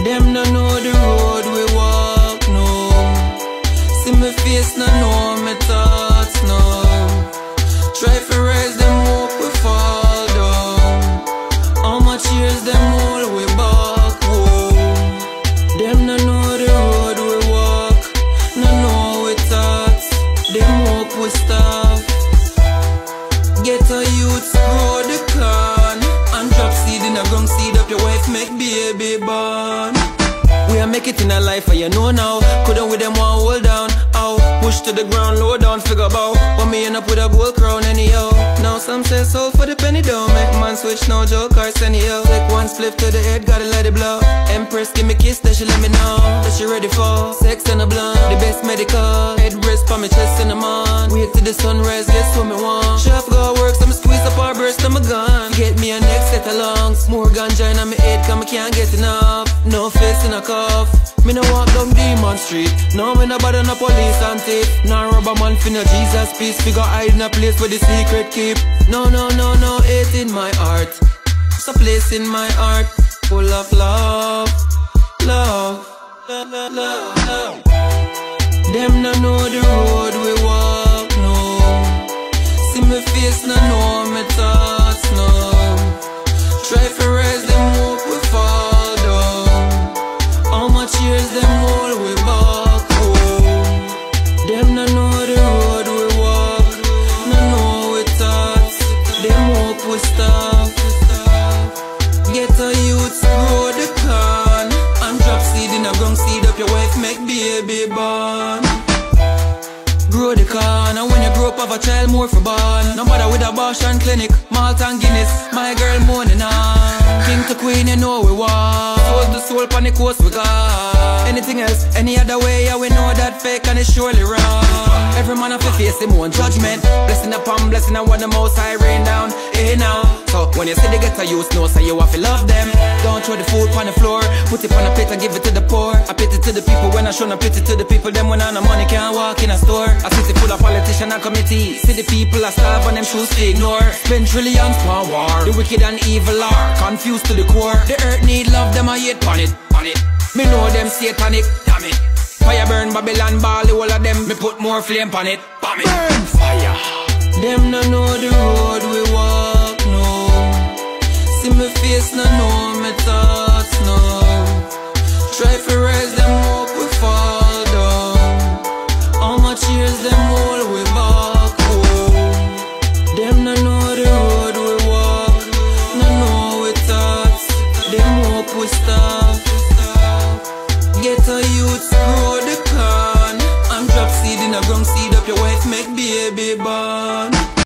Them no know the road we walk, no. See me face, no know me thoughts, no. Try to raise them up, we fall down. How much years them hold we back home? Them no know the road we walk, no know we thoughts. Them hope we starve. Get a youth, grow the corn, and drop seed in a ground, seed up your wife, make baby born. We are make it in a life, and you know now. Couldn't with them one hold down, ow. Push to the ground, low down, figure bout. But me end up with a gold crown anyhow. Now some say soul for the penny, don't make man switch, no joke or anyhow. Take one split to the head, gotta let it blow. Empress give me kiss, then she let me know that she ready for sex and a blunt. The best medical, head rest for me chest in the man. Wait till the sunrise, guess what me want. Chef go work, so me squeeze up our burst of my gun. Get me a next set of lungs, more ganja in my head, cause me can't get enough. No face in a cuff, me no walk down Demon Street. No, me no bother no police and thief. No rubber man finna Jesus peace. Figure hide in a place where the secret keep. No, no, no, no hate in my heart. It's a place in my heart full of love, love, love, love, love. Them no know the road we walk, no. See me face, no know me thoughts, no. Try to raise them up, we fall down. How much years them hold we back home? Them no know the road we walk, no know we thoughts. Them hope we starve. Get a youth, grow the corn, and drop seed in a ground, seed up your wife, make baby born. Grow the corn, and when you grow up have a child more for born. No matter with abortion clinic, malt and Guinness, my girl moaning on. King to queen, you know we walk. Soul to soul, pan the coast we got. Anything else, any other way, yeah, we know that fake and it's surely wrong. Every man have to face him own judgment. Blessing upon blessing, and when the most high rain down, hey now. So when you see they get a use, no, so you have to love them. Don't throw the food on the floor, put it on a plate and give it to the poor. I pity to the people when I show no pity to the people. Them when I no money can't walk in a store. A city full of politicians and committees. See the people are starve and them shoes to ignore. Spend trillions for war. The wicked and evil are confused to the core. The earth need love, them I hate on it, on it. Me know them satanic, damn it. Fire burn Babylon, ball, the whole of them. Me put more flame on it, bomb it. Burn fire. Them no know the road we walk, no. See me face, no know me thoughts, no. Try to raise them up, we fall down. How much years them hold we back home? Them no know the road we walk, no know we thoughts. Them hope we starve. Get a youth, grow the corn, and drop seed in a ground, seed up your wife, make baby born.